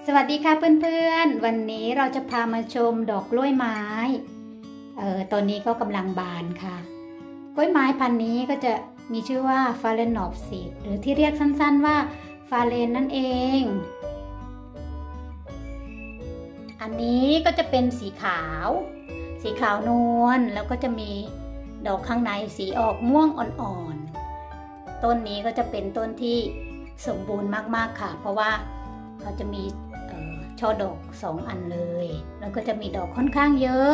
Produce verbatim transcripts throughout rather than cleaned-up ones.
สวัสดีค่ะเพื่อนๆวันนี้เราจะพามาชมดอกกล้วยไม้เอ่อตอนนี้ก็กำลังบานค่ะกล้วยไม้พันธุ์นี้ก็จะมีชื่อว่าฟาเลนอฟซีดหรือที่เรียกสั้นๆว่าฟาเลนนั่นเองอันนี้ก็จะเป็นสีขาวสีขาวนวลแล้วก็จะมีดอกข้างในสีออกม่วงอ่อนๆต้นนี้ก็จะเป็นต้นที่สมบูรณ์มากๆค่ะเพราะว่าเขาจะมีช่อดอกสองอันเลยแล้วก็จะมีดอกค่อนข้างเยอะ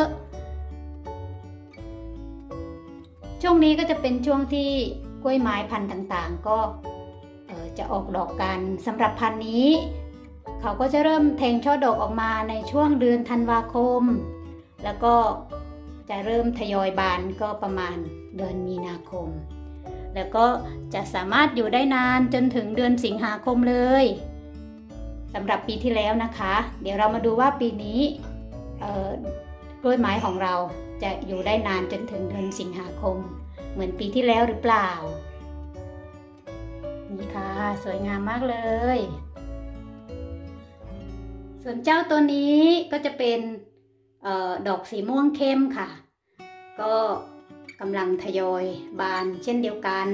ช่วงนี้ก็จะเป็นช่วงที่กล้วยไม้พันธุ์ต่างๆก็จะออกดอกกันสำหรับพันธุ์นี้เขาก็จะเริ่มแทงช่อดอกออกมาในช่วงเดือนธันวาคมแล้วก็จะเริ่มทยอยบานก็ประมาณเดือนมีนาคมแล้วก็จะสามารถอยู่ได้นานจนถึงเดือนสิงหาคมเลยสำหรับปีที่แล้วนะคะเดี๋ยวเรามาดูว่าปีนี้กล้วยไม้ของเราจะอยู่ได้นานจนถึงเดือนสิงหาคมเหมือนปีที่แล้วหรือเปล่านี่ค่ะสวยงามมากเลยส่วนเจ้าตัวนี้ก็จะเป็นออดอกสีม่วงเข้มค่ะก็กำลังทยอยบานเช่นเดียวกัน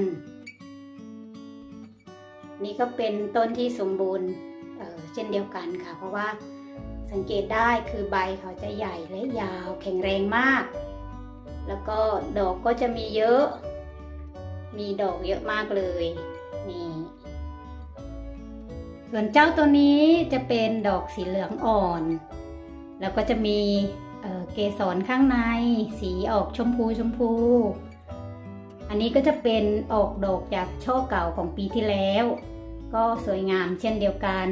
นี่ก็เป็นต้นที่สมบูรณ์เช่นเดียวกันค่ะเพราะว่าสังเกตได้คือใบเขาจะใหญ่และยาวแข็งแรงมากแล้วก็ดอกก็จะมีเยอะมีดอกเยอะมากเลยนี่ส่วนเจ้าตัวนี้จะเป็นดอกสีเหลืองอ่อนแล้วก็จะมีเอ่อเกสรข้างในสีออกชมพูชมพูอันนี้ก็จะเป็นออกดอกจากช่อเก่าของปีที่แล้วก็สวยงามเช่นเดียวกัน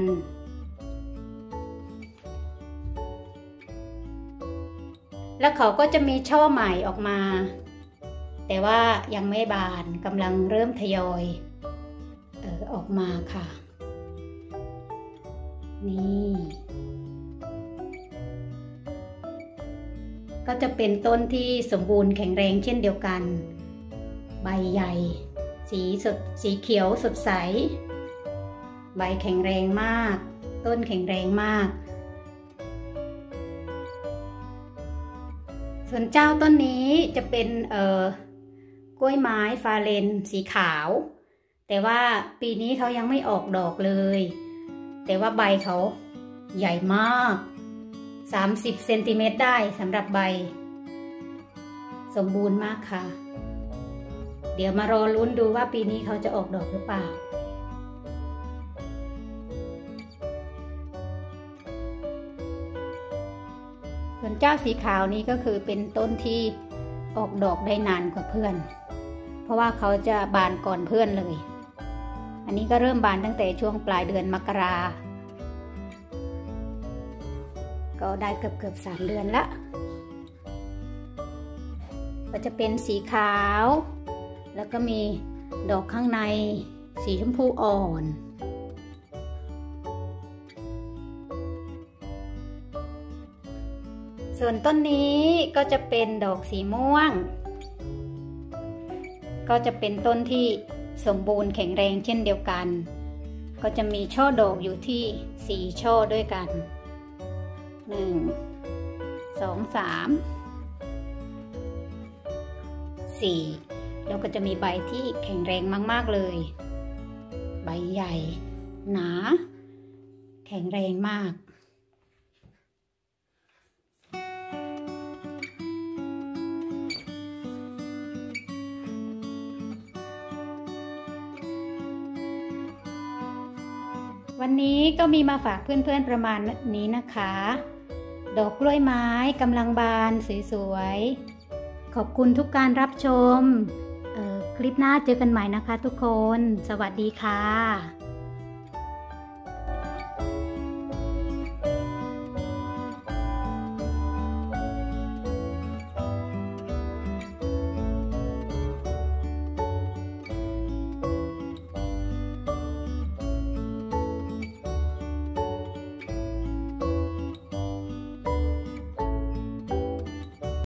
แล้วเขาก็จะมีช่อใหม่ออกมาแต่ว่ายังไม่บานกำลังเริ่มทยอยเอ่อออกมาค่ะนี่ก็จะเป็นต้นที่สมบูรณ์แข็งแรงเช่นเดียวกันใบใหญ่สีสดสีเขียวสดใสใบแข็งแรงมากต้นแข็งแรงมากส่วนเจ้าต้นนี้จะเป็นเอ่อกล้วยไม้ฟาเลนสีขาวแต่ว่าปีนี้เขายังไม่ออกดอกเลยแต่ว่าใบเขาใหญ่มากสามสิบเซนติเมตรได้สำหรับใบสมบูรณ์มากค่ะเดี๋ยวมารอลุ้นดูว่าปีนี้เขาจะออกดอกหรือเปล่าส่วนเจ้าสีขาวนี้ก็คือเป็นต้นที่ออกดอกได้นานกว่าเพื่อนเพราะว่าเขาจะบานก่อนเพื่อนเลยอันนี้ก็เริ่มบานตั้งแต่ช่วงปลายเดือนมกราก็ได้เกือบเกือบสามเดือนละก็จะเป็นสีขาวแล้วก็มีดอกข้างในสีชมพูอ่อนส่วนต้นนี้ก็จะเป็นดอกสีม่วงก็จะเป็นต้นที่สมบูรณ์แข็งแรงเช่นเดียวกันก็จะมีช่อดอกอยู่ที่สี่ช่อด้วยกันหนึ่งสองสามสี่แล้วก็จะมีใบที่แข็งแรงมากๆเลยใบใหญ่หนาแข็งแรงมากวันนี้ก็มีมาฝากเพื่อนๆประมาณนี้นะคะดอกกล้วยไม้กำลังบานสวยๆขอบคุณทุกการรับชมคลิปหน้าเจอกันใหม่นะคะทุกคนสวัสดีค่ะ